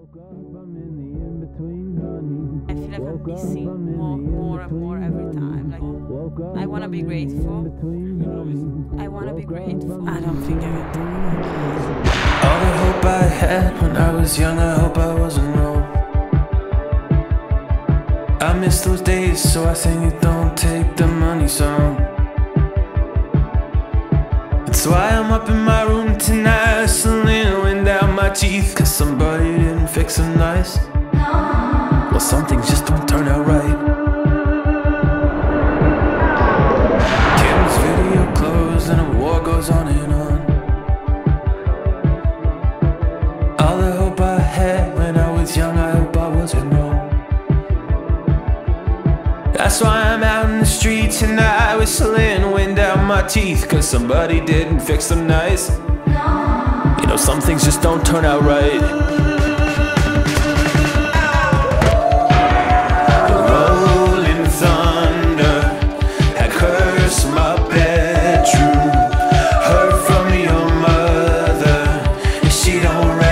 I feel like I'm missing more and more every time. Like, I want to be grateful. I want to be grateful. I don't think I can do it. All the hope I had when I was young, I hope I wasn't wrong. I miss those days, so I sing it, don't take the money song. That's why I'm up in my room tonight, whistling wind out my teeth, cause somebody didn't fix them nice. Well, some things just don't turn out right. Kim's video closed and a war goes on and on. All the hope I had when I was young, I hope I wasn't wrong. That's why I'm out in the street tonight, whistling wind out my teeth, cause somebody didn't fix them nice. You know, some things just don't turn out right. Don't